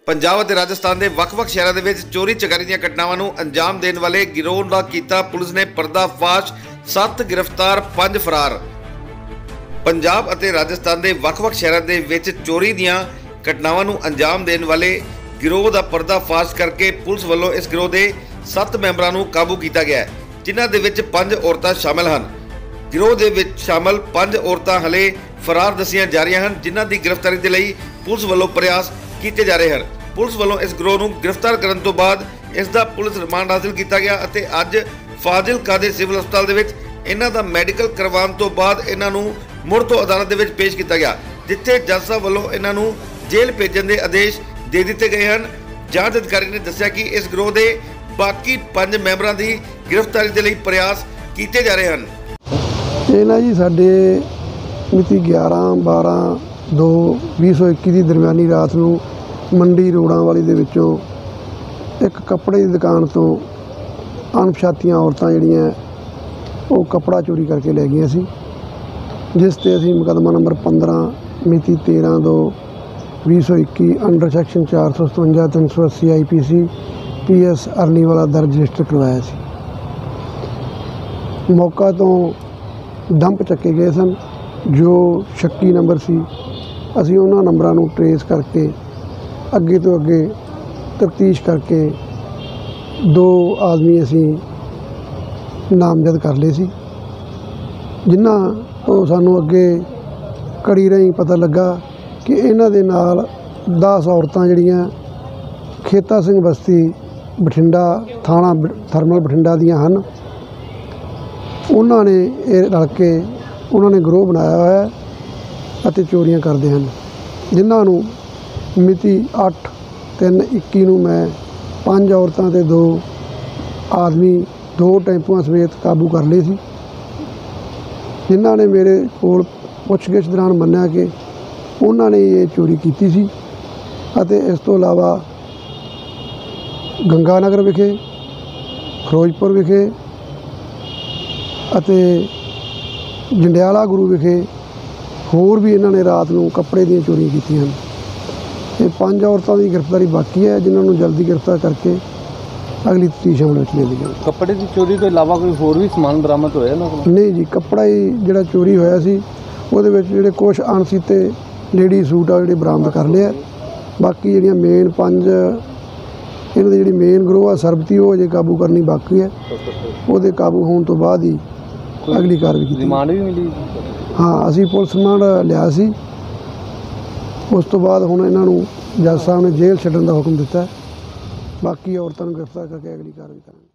पंजाब ਅਤੇ ਰਾਜਸਥਾਨ ਦੇ ਵੱਖ-ਵੱਖ ਸ਼ਹਿਰਾਂ ਦੇ ਵਿੱਚ ਚੋਰੀ ਚਕਾਰੀ ਦੀਆਂ ਘਟਨਾਵਾਂ ਨੂੰ ਅੰਜਾਮ ਦੇਣ ਵਾਲੇ ਗਿਰੋਹ ਦਾ ਕੀਤਾ ਪੁਲਿਸ ਨੇ ਪਰਦਾਫਾਸ਼। 7 गिरफ्तार 5 फरार। पंजाब ਅਤੇ ਰਾਜਸਥਾਨ ਦੇ ਵੱਖ-ਵੱਖ ਸ਼ਹਿਰਾਂ ਦੇ ਵਿੱਚ ਚੋਰੀ ਦੀਆਂ ਘਟਨਾਵਾਂ ਨੂੰ ਅੰਜਾਮ ਦੇਣ ਵਾਲੇ ਗਿਰੋਹ ਦਾ ਪਰਦਾਫਾਸ਼ ਕਰਕੇ ਪੁਲਿਸ ਵੱਲੋਂ ਇਸ ਗਿਰੋਹ ਦੇ 7 ਮੈਂਬਰਾਂ ਨੂੰ ਕਾਬੂ ਕੀਤਾ ਗਿਆ ਹੈ, ਜਿਨ੍ਹਾਂ ਦੇ ਵਿੱਚ 5 ਔਰਤਾਂ ਸ਼ਾਮਲ ਹਨ। ਗਿਰੋਹ ਦੇ ਵਿੱਚ ਸ਼ਾਮਲ 5 ਔਰਤਾਂ ਹਲੇ ਫਰਾਰ ਦੱਸੀਆਂ ਜਾ ਰਹੀਆਂ ਹਨ, ਜਿਨ੍ਹਾਂ ਦੀ ਗ੍ਰਿਫਤਾਰੀ ਦੇ ਲਈ ਪੁਲਿਸ ਵੱਲੋਂ ਪ੍ਰयास ਕੀਤੇ ਜਾ ਰਹੇ ਹਨ। पुलिस वालों इस गिरोह ਨੂੰ गिरफ्तार करने तो बाद इसका पुलिस रिमांड हासिल किया गया ਅਤੇ ਅੱਜ ਫਾਜ਼ਿਲਕਾ ਦੇ ਸਿਵਲ ਹਸਪਤਾਲ ਦੇ ਵਿੱਚ ਇਹਨਾਂ ਦਾ ਮੈਡੀਕਲ ਕਰਵਾਉਣ ਤੋਂ ਬਾਅਦ ਇਹਨਾਂ ਨੂੰ ਮੁੜ ਤੋਂ ਅਦਾਲਤ ਦੇ ਵਿੱਚ ਪੇਸ਼ ਕੀਤਾ ਗਿਆ, ਜਿੱਥੇ ਜੱਜ ਸਾਹਿਬ ਵੱਲੋਂ ਇਹਨਾਂ ਨੂੰ ਜੇਲ੍ਹ ਭੇਜਣ ਦੇ ਆਦੇਸ਼ ਦੇ ਦਿੱਤੇ ਗਏ ਹਨ। ਜਾਂਚ ਅਧਿਕਾਰੀ ਨੇ ਦੱਸਿਆ ਕਿ ਇਸ ਗਿਰੋਹ ਦੇ ਬਾਕੀ 5 ਮੈਂਬਰਾਂ ਦੀ ਗ੍ਰਿਫਤਾਰੀ ਦੇ ਲਈ ਪ੍ਰयास ਕੀਤੇ ਜਾ ਰਹੇ ਹਨ। ਇਹ ਨਾ ਜੀ ਸਾਡੇ ਮਿਤੀ 11/12/2021 ਦੀ ਦਰਮਿਆਨੀ ਰਾਤ ਨੂੰ ਮੰਡੀ ਰੋੜਾਂ ਵਾਲੀ ਦੇ ਵਿੱਚੋਂ ਇੱਕ ਕੱਪੜੇ ਦੀ ਦੁਕਾਨ ਤੋਂ ਅਣਪਛਾਤੀਆਂ ਔਰਤਾਂ ਜਿਹੜੀਆਂ ਉਹ ਕੱਪੜਾ ਚੋਰੀ ਕਰਕੇ ਲੈ ਗਈਆਂ ਸੀ, ਜਿਸ 'ਤੇ ਅਸੀਂ ਮੁਕੱਦਮਾ ਨੰਬਰ 15 ਮਿਤੀ 13/2/2021 under section 457 380 IPC PS Arniwala ਦਰਜ ਰਜਿਸਟਰ ਕਰਵਾਇਆ ਸੀ। ਮੌਕਾ ਤੋਂ ਡੰਪ ਚੱਕੇ ਗਏ ਸਨ ਜੋ ਸ਼ੱਕੀ ਨੰਬਰ ਸੀ। ਅਸੀਂ ਉਹਨਾਂ ਨੰਬਰਾਂ ਨੂੰ ਟਰੇਸ ਕਰਕੇ ਅੱਗੇ ਤੋਂ ਅੱਗੇ ਤਫਤੀਸ਼ ਕਰਕੇ 2 ਆਦਮੀ ਅਸੀਂ ਨਾਮਜ਼ਦ ਕਰ ਲਏ ਸੀ, ਜਿਨ੍ਹਾਂ ਤੋਂ ਸਾਨੂੰ ਅੱਗੇ ਕੜੀ ਰਾਹੀਂ ਪਤਾ ਲੱਗਾ ਕਿ ਇਹਨਾਂ ਦੇ ਨਾਲ 10 ਔਰਤਾਂ ਜਿਹੜੀਆਂ ਖੇਤਾ ਸਿੰਘ ਬਸਤੀ ਬਠਿੰਡਾ ਥਾਣਾ ਥਰਮਲ ਬਠਿੰਡਾ ਦੀਆਂ ਹਨ। ਉਹਨਾਂ ਨੇ ਇਹ ਰਲ ਕੇ ਉਹਨਾਂ ਨੇ ਗਿਰੋਹ ਬਣਾਇਆ ਹੋਇਆ ਅਤੇ ਚੋਰੀਆਂ ਕਰਦੇ ਹਨ, ਜਿਨ੍ਹਾਂ ਨੂੰ ਮਿਤੀ 8/3/21 ਨੂੰ ਮੈਂ 5 ਔਰਤਾਂ ਅਤੇ 2 ਆਦਮੀ 2 ਟੈਂਪੂਆਂ ਸਮੇਤ ਕਾਬੂ ਕਰ ਲਏ ਸੀ, ਜਿਨ੍ਹਾਂ ਨੇ ਮੇਰੇ ਕੋਲ ਪੁੱਛਗਿੱਛ ਦੌਰਾਨ ਮੰਨਿਆ ਕਿ ਉਹਨਾਂ ਨੇ ਇਹ ਚੋਰੀ ਕੀਤੀ ਸੀ ਅਤੇ ਇਸ ਤੋਂ ਇਲਾਵਾ ਗੰਗਾਨਗਰ ਵਿਖੇ, ਫਿਰੋਜ਼ਪੁਰ ਵਿਖੇ ਅਤੇ ਜੰਡਿਆਲਾ ਗੁਰੂ ਵਿਖੇ ਹੋਰ ਵੀ ਇਹਨਾਂ ਨੇ ਰਾਤ ਨੂੰ ਕੱਪੜੇ ਦੀਆਂ ਚੋਰੀਆਂ ਕੀਤੀਆਂ ਹਨ। ਇਹ 5 ਔਰਤਾਂ ਦੀ ਗ੍ਰਿਫਤਾਰੀ ਬਾਕੀ ਹੈ, ਜਿਨ੍ਹਾਂ ਨੂੰ ਜਲਦੀ ਗ੍ਰਿਫਤਾਰ ਕਰਕੇ ਅਗਲੀ ਤਫਤੀਸ਼ ਅਮਲ ਵਿੱਚ ਲਿਆਂਦੀ ਜਾਵੇਗੀ। ਕੱਪੜੇ ਦੀ ਚੋਰੀ ਤੋਂ ਇਲਾਵਾ ਕੋਈ ਹੋਰ ਵੀ ਸਮਾਨ ਬਰਾਮਦ ਹੋਇਆ ਇਹਨਾਂ ਕੋਲ? ਨਹੀਂ ਜੀ, ਕੱਪੜਾ ਹੀ ਜਿਹੜਾ ਚੋਰੀ ਹੋਇਆ ਸੀ ਉਹਦੇ ਵਿੱਚ ਜਿਹੜੇ ਕੁਛ ਅਣਸੀਤੇ ਲੇਡੀ ਸੂਟ ਆ ਜਿਹੜੇ ਬਰਾਮਦ ਕਰ ਲਿਆ। ਬਾਕੀ ਜਿਹੜੀਆਂ ਮੇਨ 5 ਇਹਨਾਂ ਦੀ ਜਿਹੜੀ ਮੇਨ ਗਰੋਹ ਆ ਸਰਬਤੀ, ਉਹ ਅਜੇ ਕਾਬੂ ਕਰਨੀ ਬਾਕੀ ਹੈ। ਉਹਦੇ ਕਾਬੂ ਹੋਣ ਤੋਂ ਬਾਅਦ ਹੀ ਅਗਲੀ ਕਾਰਵਾਈ ਕੀਤੀ। ਰਿਮਾਂਡ ਵੀ ਮਿਲੀ? ਹਾਂ, ਅਸੀਂ ਪੁਲਿਸ ਰਿਮਾਂਡ ਲਿਆ ਸੀ। ਉਸ ਤੋਂ ਬਾਅਦ ਹੁਣ ਇਹਨਾਂ ਨੂੰ ਜੱਜ ਸਾਹਿਬ ਨੇ ਜੇਲ੍ਹ ਛੱਡਣ ਦਾ ਹੁਕਮ ਦਿੱਤਾ। ਬਾਕੀ ਔਰਤਾਂ ਨੂੰ ਗ੍ਰਿਫਤਾਰ ਕਰਕੇ ਅਗਲੀ ਕਾਰਵਾਈ ਕਰਾਂਗੇ।